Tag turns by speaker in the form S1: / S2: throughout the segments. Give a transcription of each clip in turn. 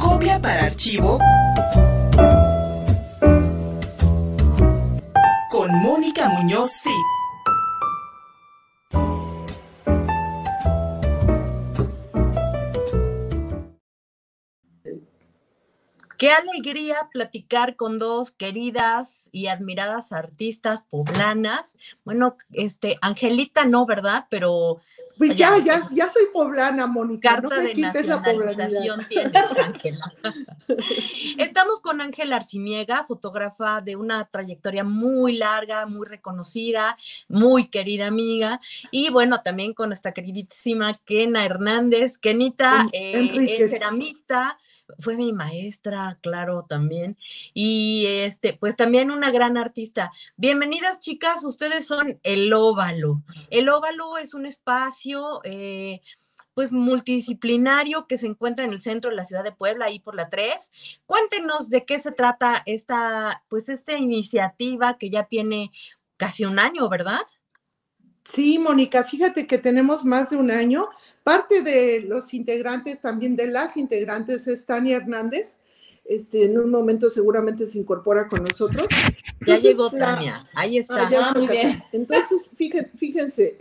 S1: Copia para archivo con Mónica Muñoz Cid.
S2: Qué alegría platicar con dos queridas y admiradas artistas poblanas. Bueno, Angelita no, ¿verdad? Pero
S3: pues ya soy poblana, Mónica.
S2: Carta
S3: no me
S2: de
S3: quites
S2: nacionalización tienes, Ángela. Estamos con Ángela Arciniega, fotógrafa de una trayectoria muy larga, muy reconocida, muy querida amiga, y bueno, también con nuestra queridísima Kena Hernández. Kenita es ceramista, fue mi maestra, claro, también, y pues también una gran artista. Bienvenidas, chicas, ustedes son El Óvalo. El Óvalo es un espacio pues multidisciplinario que se encuentra en el centro de la ciudad de Puebla, ahí por la 3. Cuéntenos de qué se trata esta iniciativa que ya tiene casi un año, ¿verdad?
S3: Sí, Mónica, fíjate que tenemos más de un año. Parte de los integrantes, también de las integrantes, es Tania Hernández. En un momento seguramente se incorpora con nosotros.
S2: Entonces, ya llegó Tania, ahí está.
S3: Muy bien. Entonces, fíjense,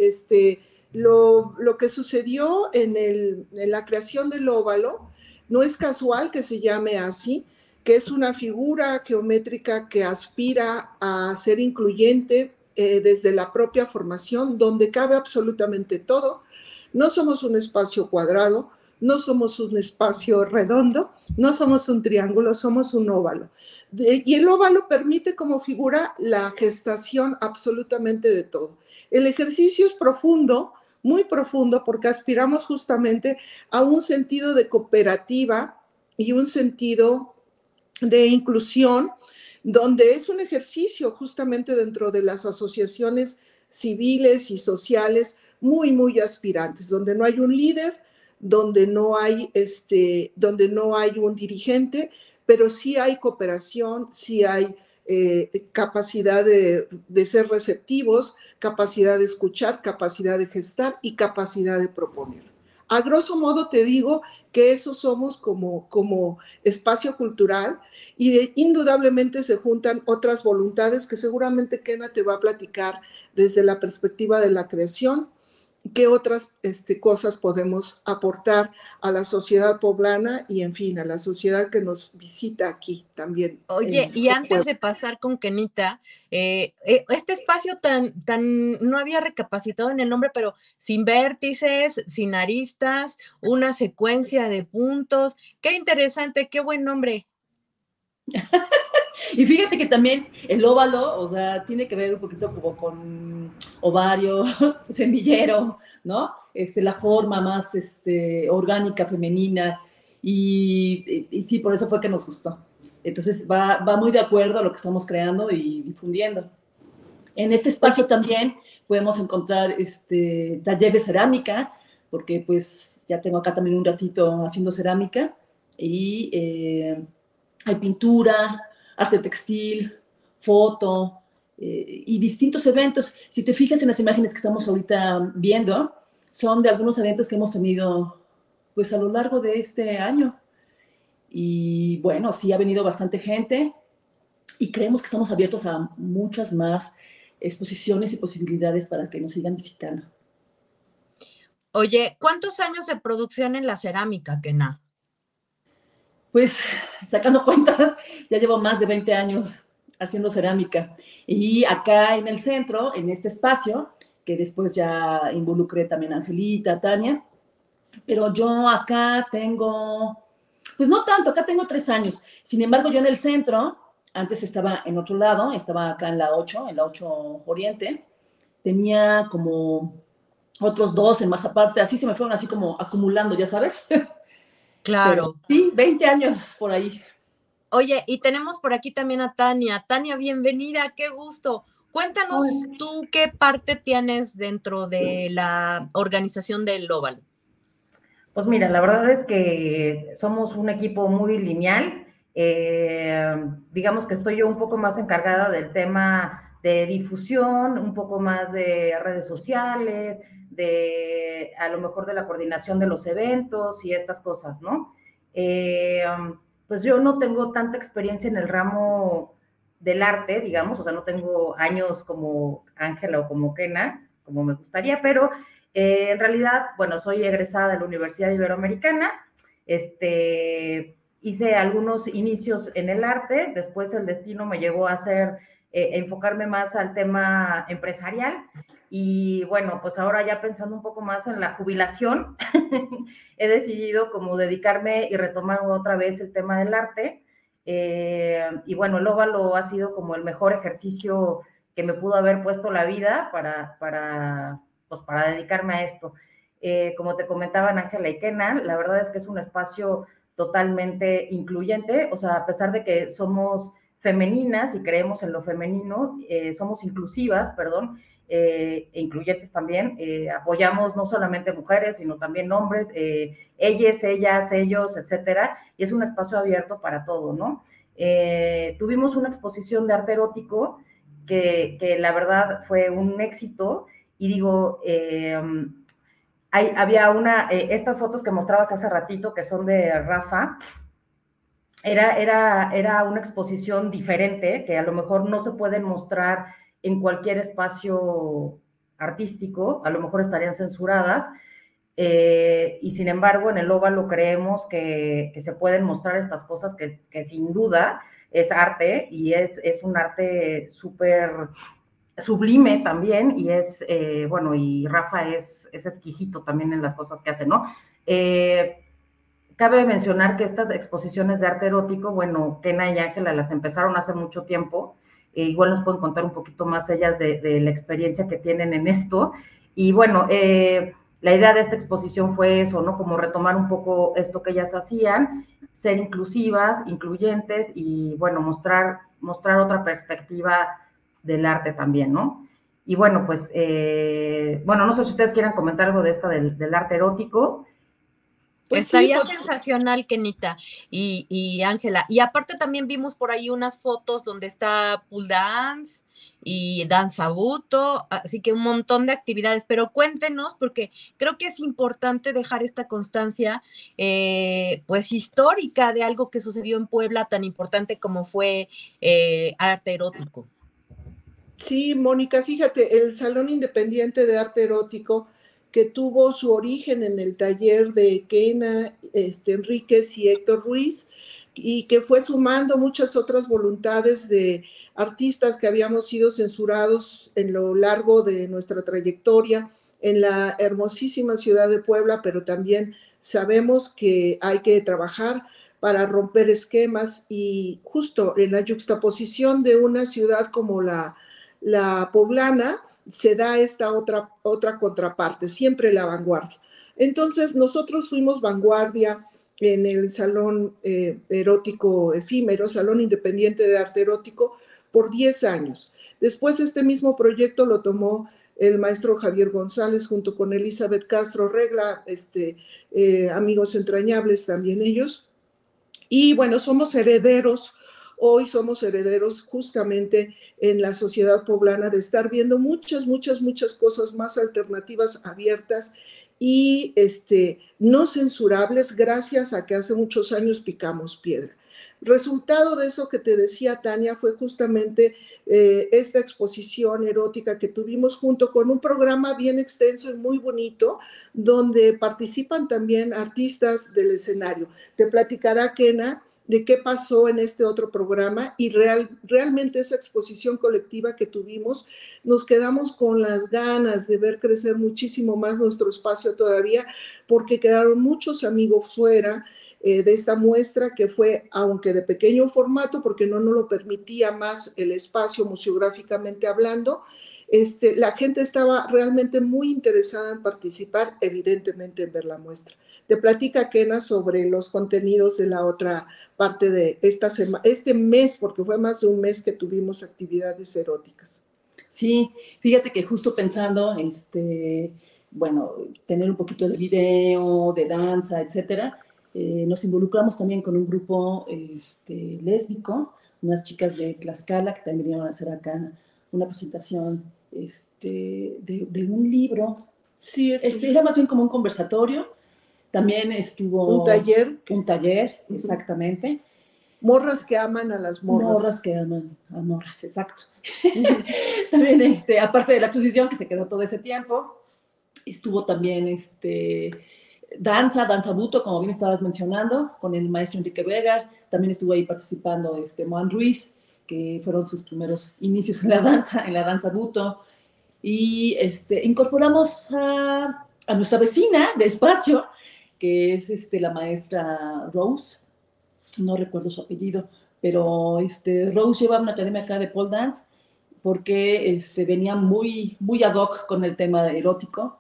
S3: lo que sucedió en la creación del óvalo no es casual que se llame así, que es una figura geométrica que aspira a ser incluyente desde la propia formación, donde cabe absolutamente todo. No somos un espacio cuadrado, no somos un espacio redondo, no somos un triángulo, somos un óvalo. Y el óvalo permite como figura la gestación absolutamente de todo. El ejercicio es profundo, muy profundo, porque aspiramos justamente a un sentido de cooperativa y un sentido de inclusión, donde es un ejercicio justamente dentro de las asociaciones civiles y sociales muy, muy aspirantes, donde no hay un líder, donde no hay un dirigente, pero sí hay cooperación, sí hay capacidad de ser receptivos, capacidad de escuchar, capacidad de gestar y capacidad de proponer. A grosso modo te digo que eso somos como espacio cultural y indudablemente se juntan otras voluntades que seguramente Kena te va a platicar desde la perspectiva de la creación, qué otras cosas podemos aportar a la sociedad poblana y, en fin, a la sociedad que nos visita aquí también.
S2: Oye, y antes de pasar con Kenita, este espacio no había recapacitado en el nombre, pero sin vértices, sin aristas, una secuencia de puntos. Qué interesante, qué buen nombre.
S4: Y fíjate que también el óvalo, o sea, tiene que ver un poquito como con ovario, semillero, ¿no? La forma más orgánica, femenina, y sí, por eso fue que nos gustó. Entonces va muy de acuerdo a lo que estamos creando y difundiendo. En este espacio también podemos encontrar taller de cerámica, porque pues ya tengo acá también un ratito haciendo cerámica, y hay pintura, arte textil, foto y distintos eventos. Si te fijas en las imágenes que estamos ahorita viendo, son de algunos eventos que hemos tenido pues a lo largo de este año. Y bueno, sí ha venido bastante gente y creemos que estamos abiertos a muchas más exposiciones y posibilidades para que nos sigan visitando.
S2: Oye, ¿cuántos años de producción en la cerámica, Kena?
S4: Pues, sacando cuentas, ya llevo más de 20 años haciendo cerámica. Y acá en el centro, en este espacio, que después ya involucré también a Angelita, a Tania, pero yo acá tengo, pues no tanto, acá tengo 3 años. Sin embargo, yo en el centro, antes estaba en otro lado, estaba acá en la 8 Oriente, tenía como otros 12 más aparte, así se me fueron así como acumulando, ya sabes.
S2: Claro.
S4: Pero, sí, 20 años por ahí.
S2: Oye, y tenemos por aquí también a Tania. Tania, bienvenida, qué gusto. Cuéntanos tú qué parte tienes dentro de la organización del Óvalo.
S5: Pues mira, la verdad es que somos un equipo muy lineal. Digamos que estoy yo un poco más encargada del tema de difusión, un poco más de redes sociales, a lo mejor de la coordinación de los eventos y estas cosas, ¿no? pues yo no tengo tanta experiencia en el ramo del arte, digamos, o sea, no tengo años como Ángela o como Kena, como me gustaría, pero en realidad, bueno, soy egresada de la Universidad Iberoamericana, hice algunos inicios en el arte, después el destino me llevó a enfocarme más al tema empresarial, y bueno, pues ahora ya pensando un poco más en la jubilación, he decidido como dedicarme y retomar otra vez el tema del arte, y bueno, el óvalo ha sido como el mejor ejercicio que me pudo haber puesto la vida pues para dedicarme a esto. Como te comentaban Ángela y Kenan, la verdad es que es un espacio totalmente incluyente, o sea, a pesar de que somos femeninas y creemos en lo femenino, somos inclusivas, perdón, incluyentes también, apoyamos no solamente mujeres, sino también hombres, ellas, ellos, etcétera, y es un espacio abierto para todo, ¿no? Tuvimos una exposición de arte erótico que la verdad fue un éxito, y digo, había estas fotos que mostrabas hace ratito, que son de Rafa, era una exposición diferente, que a lo mejor no se pueden mostrar en cualquier espacio artístico, a lo mejor estarían censuradas, y sin embargo en el óvalo creemos que se pueden mostrar estas cosas que sin duda es arte, y es un arte súper sublime también, y bueno, y Rafa es exquisito también en las cosas que hace, ¿no? Cabe mencionar que estas exposiciones de arte erótico, bueno, Kena y Ángela las empezaron hace mucho tiempo, igual nos pueden contar un poquito más ellas de la experiencia que tienen en esto, y bueno, la idea de esta exposición fue eso, ¿no? Como retomar un poco esto que ellas hacían, ser inclusivas, incluyentes, y bueno, mostrar otra perspectiva del arte también, ¿no? Y bueno, pues, bueno, no sé si ustedes quieran comentar algo de esta del arte erótico.
S2: Pues estaría sensacional, Kenita y Ángela. Y aparte también vimos por ahí unas fotos donde está pool dance y danzabuto, así que un montón de actividades. Pero cuéntenos, porque creo que es importante dejar esta constancia, pues histórica, de algo que sucedió en Puebla tan importante como fue arte erótico.
S3: Sí, Mónica, fíjate, el Salón Independiente de Arte Erótico, que tuvo su origen en el taller de Kena Enríquez y Héctor Ruiz, y que fue sumando muchas otras voluntades de artistas que habíamos sido censurados en lo largo de nuestra trayectoria en la hermosísima ciudad de Puebla, pero también sabemos que hay que trabajar para romper esquemas, y justo en la yuxtaposición de una ciudad como la poblana, se da esta otra contraparte, siempre la vanguardia. Entonces, nosotros fuimos vanguardia en el Salón Erótico Efímero, Salón Independiente de Arte Erótico, por 10 años. Después este mismo proyecto lo tomó el maestro Javier González junto con Elizabeth Castro Regla, amigos entrañables también ellos. Y bueno, hoy somos herederos justamente en la sociedad poblana de estar viendo muchas cosas más alternativas, abiertas y no censurables, gracias a que hace muchos años picamos piedra. Resultado de eso que te decía Tania fue justamente esta exposición erótica que tuvimos junto con un programa bien extenso y muy bonito, donde participan también artistas del escenario. Te platicará Kena de qué pasó en este otro programa, y realmente esa exposición colectiva que tuvimos, nos quedamos con las ganas de ver crecer muchísimo más nuestro espacio todavía, porque quedaron muchos amigos fuera de esta muestra, que fue, aunque de pequeño formato, porque no nos lo permitía más el espacio museográficamente hablando. La gente estaba realmente muy interesada en participar, evidentemente en ver la muestra. Te platica Kena sobre los contenidos de la otra parte de este mes, porque fue más de un mes que tuvimos actividades eróticas.
S4: Sí, fíjate que justo pensando, bueno, tener un poquito de video, de danza, etcétera, nos involucramos también con un grupo lésbico, unas chicas de Tlaxcala que también vinieron a hacer acá una presentación de un libro.
S3: Sí,
S4: era más bien como un conversatorio También estuvo...
S3: Un taller.
S4: Un taller, exactamente.
S3: Morras que aman a las morras.
S4: Morras que aman a morras, exacto. También, aparte de la exposición que se quedó todo ese tiempo, estuvo también danza buto, como bien estabas mencionando, con el maestro Enrique Vegar. También estuvo ahí participando Moan Ruiz, que fueron sus primeros inicios en la danza buto. Y incorporamos a nuestra vecina de espacio, que es la maestra Rose, no recuerdo su apellido, pero Rose lleva una academia acá de pole dance porque venía muy, muy ad hoc con el tema erótico.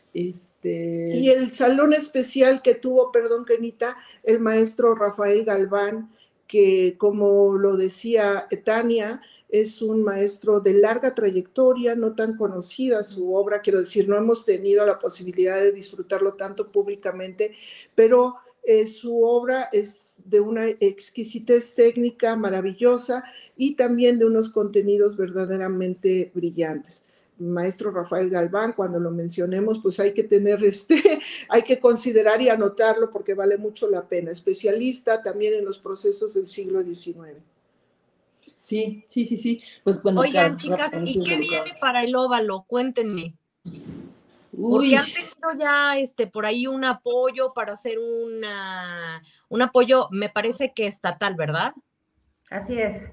S3: Y el salón especial que tuvo, perdón, Kenita, el maestro Rafael Galván, que como lo decía Tania, es un maestro de larga trayectoria, no tan conocida su obra, quiero decir, no hemos tenido la posibilidad de disfrutarlo tanto públicamente, pero su obra es de una exquisitez técnica maravillosa y también de unos contenidos verdaderamente brillantes. Maestro Rafael Galván, cuando lo mencionemos, pues hay que tener hay que considerar y anotarlo porque vale mucho la pena. Especialista también en los procesos del siglo XIX.
S4: Sí. Pues, bueno,
S2: oigan, chicas, ¿y qué viene para el óvalo? Cuéntenme. Porque han tenido ya por ahí un apoyo para hacer un apoyo, me parece que estatal, ¿verdad?
S5: Así es.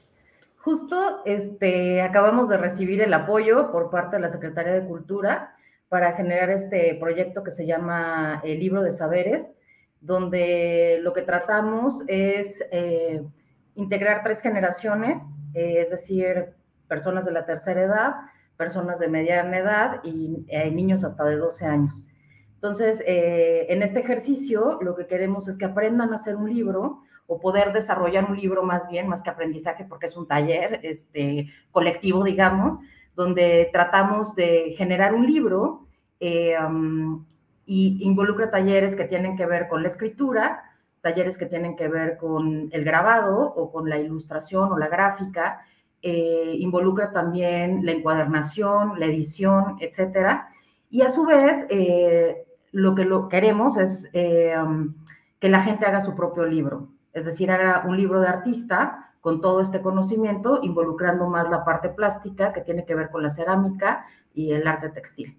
S5: Justo acabamos de recibir el apoyo por parte de la Secretaría de Cultura para generar este proyecto que se llama El Libro de Saberes, donde lo que tratamos es integrar 3 generaciones, es decir, personas de la tercera edad, personas de mediana edad y niños hasta de 12 años. Entonces, en este ejercicio, lo que queremos es que aprendan a hacer un libro o poder desarrollar un libro más bien, más que aprendizaje, porque es un taller colectivo, digamos, donde tratamos de generar un libro y involucra talleres que tienen que ver con la escritura, talleres que tienen que ver con el grabado o con la ilustración o la gráfica, involucra también la encuadernación, la edición, etcétera. Y a su vez, lo que queremos es que la gente haga su propio libro, es decir, haga un libro de artista con todo este conocimiento, involucrando más la parte plástica que tiene que ver con la cerámica y el arte textil.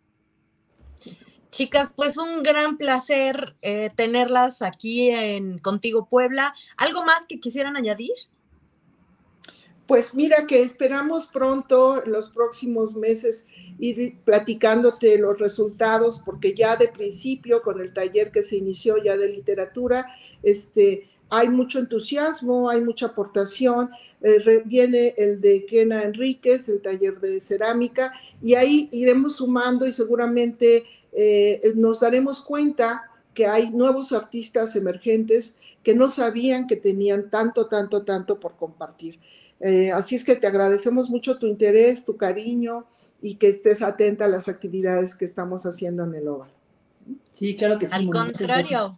S2: Chicas, pues un gran placer tenerlas aquí en Contigo Puebla. ¿Algo más que quisieran añadir?
S3: Pues mira que esperamos pronto, los próximos meses, ir platicándote los resultados, porque ya de principio, con el taller que se inició ya de literatura, hay mucho entusiasmo, hay mucha aportación. Viene el de Kena Enríquez, el taller de cerámica, y ahí iremos sumando y seguramente nos daremos cuenta que hay nuevos artistas emergentes que no sabían que tenían tanto por compartir. Así es que te agradecemos mucho tu interés, tu cariño y que estés atenta a las actividades que estamos haciendo en el óvalo.
S4: Sí, claro que sí.
S2: Al contrario.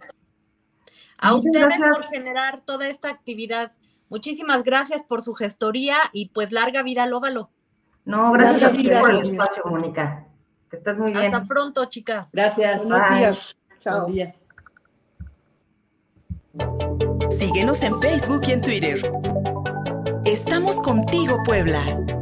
S2: A ustedes por generar toda esta actividad. Muchísimas gracias por su gestoría y pues larga vida al óvalo.
S5: No, gracias a ti por el espacio, Mónica. Que estés muy bien.
S2: Hasta pronto, chicas.
S4: Gracias.
S3: Buenos días. Chao.
S4: Buen día.
S1: Síguenos en Facebook y en Twitter. Estamos contigo, Puebla.